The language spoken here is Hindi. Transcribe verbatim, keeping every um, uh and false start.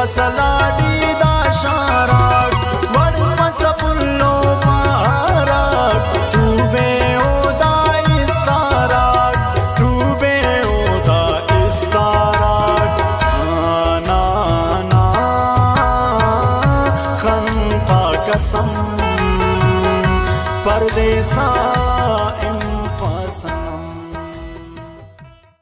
पसलाडी दा शाराट वड़ पस पुल्लो पाराट तू बे ओदा इस्ताराट तू बे ओदा इस्ताराट ना ना खंता कसम परदेसा